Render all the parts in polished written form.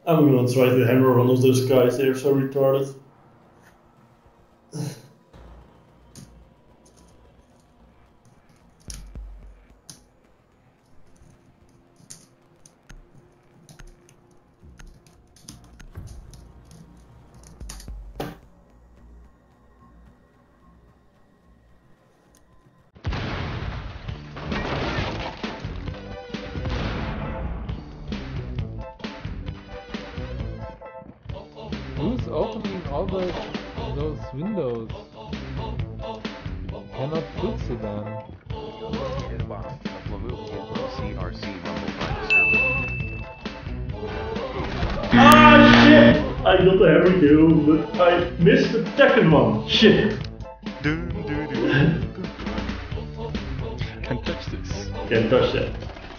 I'm gonna try to hammer one of those guys, they're so retarded. Who's opening all those windows? You cannot fix it then. Located a bomb. Avla CRC rumble by the server. Ah shit! I got the hammer kill, but I missed the second one. Shit! Can't touch this. Can't touch that.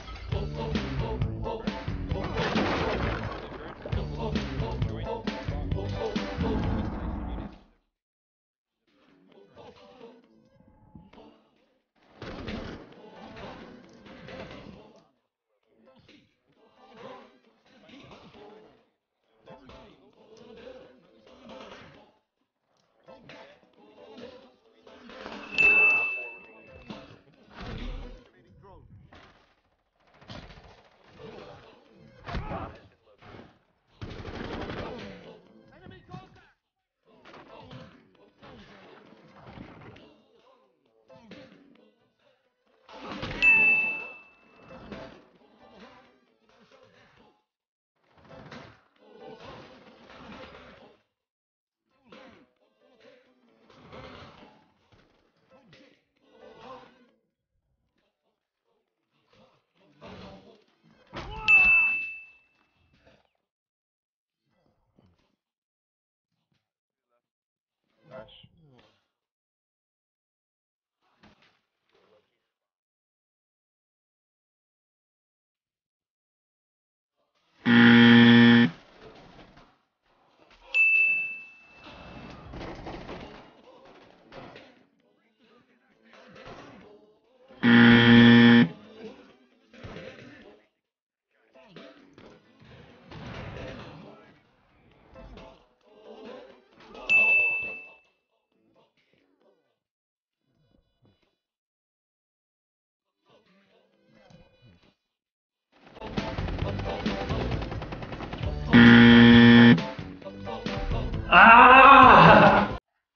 Ah!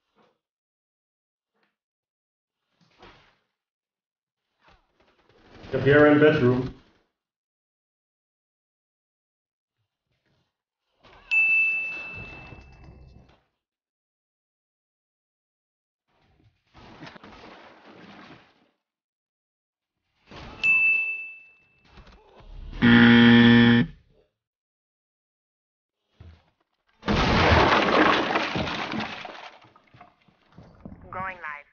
Up here in bedroom. Going live.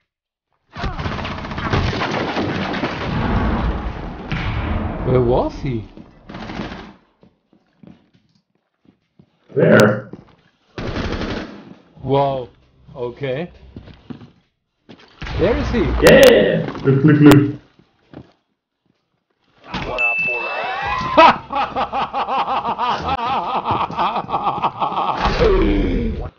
Where was he? There. Wow. Okay. There is he. Yeah! Look, look, look. One op 4 remaining.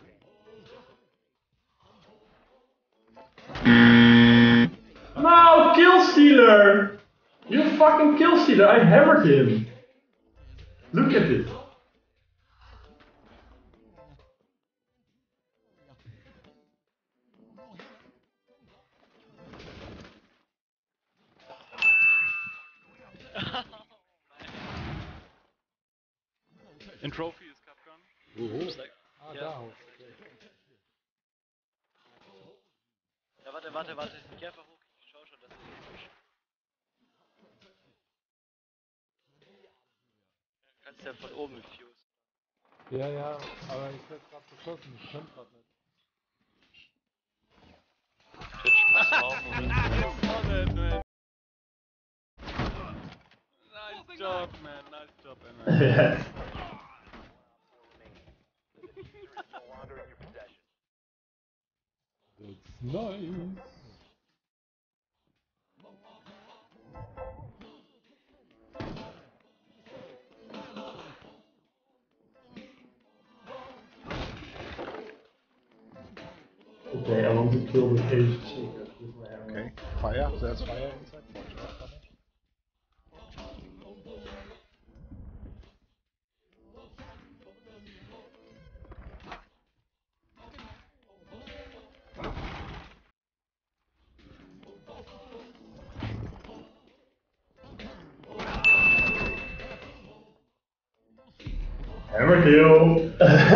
No, kill stealer! You fucking kill stealer, I hammered him. Look at it. In Trophy ist Capcom. Ah, da. Ja, warte. Geh einfach hoch. Ich schau schon, dass du kannst ja von oben mit Fuse. Ja, aber ich werde gerade beschossen. Ich kann gerade nicht. Twitch muss drauf, Moment. Nice job, man. Nice job, man. That's nice. kill the cage secret with my hammer. Okay, fire. There's fire inside. Watch out for it. Hammer kill!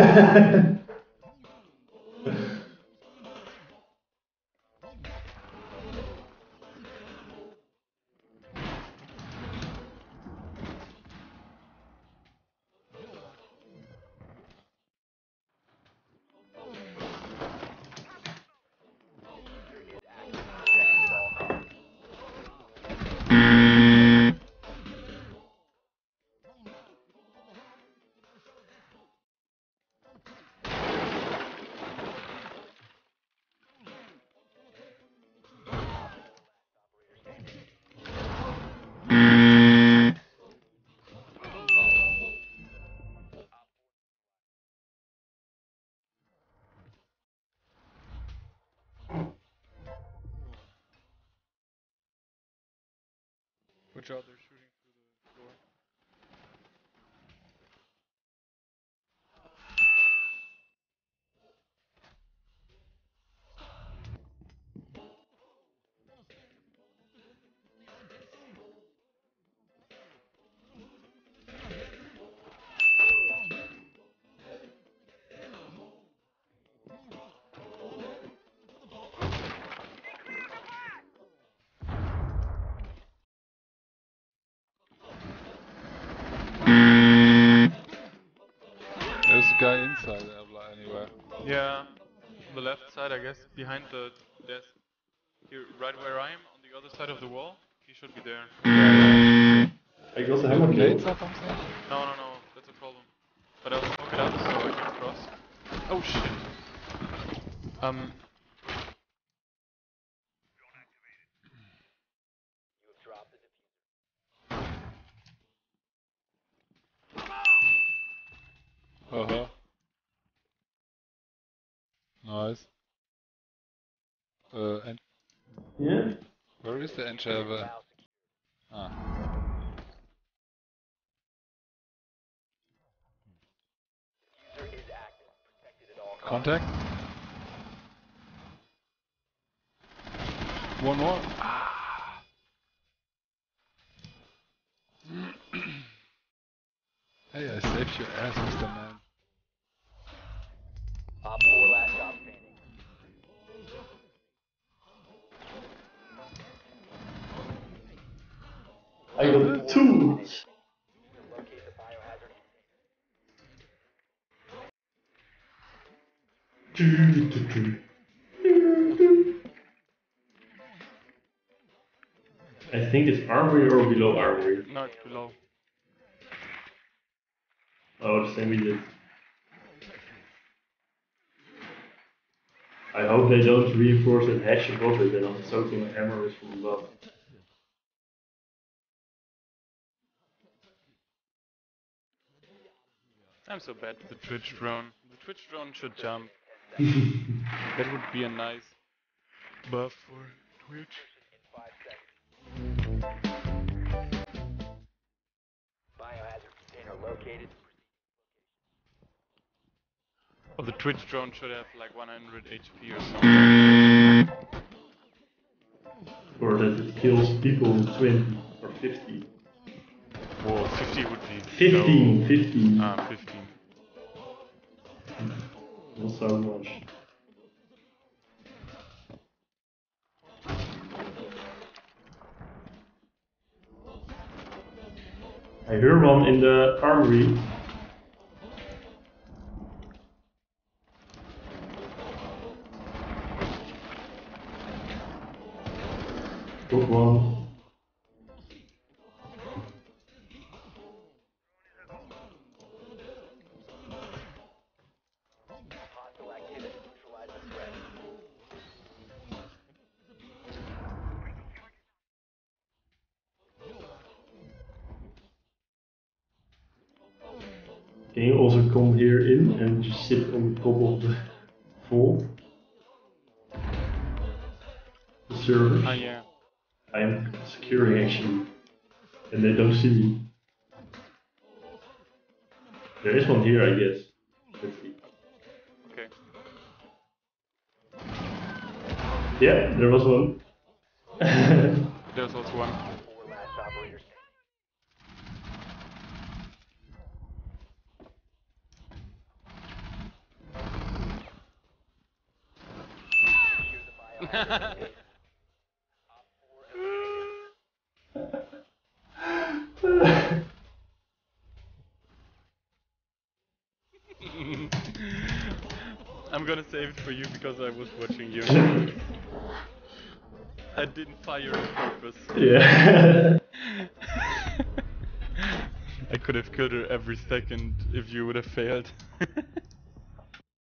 Watch out, they're shooting through the floor. There's a guy inside Avla anywhere. Yeah, on the left side, I guess, behind the desk. Here, right where I am, on the other side of the wall. He should be there. I got the hammer kill. Or something? No, that's a problem. But I'll smoke it out so I can cross. Oh shit. Uh-huh. Nice. And Yeah? where is the enchantment? Ah. Contact? One more. Ah. Hey, I saved your ass, Mr. Man. Op 4 last stop standing. I got two! Locate the biohazard I think it's armory or below armory. No, it's below. Oh, the same we did. I hope they don't reinforce that hatch above it and I'm soaking my hammer is from above. I'm so bad with the Twitch drone. The Twitch drone should jump. That would be a nice buff for Twitch. in 5 seconds. Biohazard container located. Or the Twitch drone should have like 100 HP or something. Or that it kills people 20 or 50. Whoa, 50 would be 15, so... 15. Ah, 15. Not so much. I hear one in the armory. Got one. Hostile activity. Neutralize the threat. Can you also come here in and just sit on the top of the fall? servers. Ah, yeah. I am securing actually. And they don't see me. There is one here, I guess. Let's see. Okay. Yeah, there was one. There's also one. 4 last operator standing. Secure the biohazard container. Op 4 eliminated. I'm gonna save it for you because I was watching you. I didn't fire on purpose. Yeah. I could have killed her every second if you would have failed.